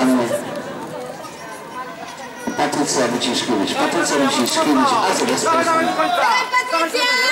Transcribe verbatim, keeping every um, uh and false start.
panny Patrycja Wyciszkiewicz. Patrycja Wyciszkiewicz, A Z S Poznań.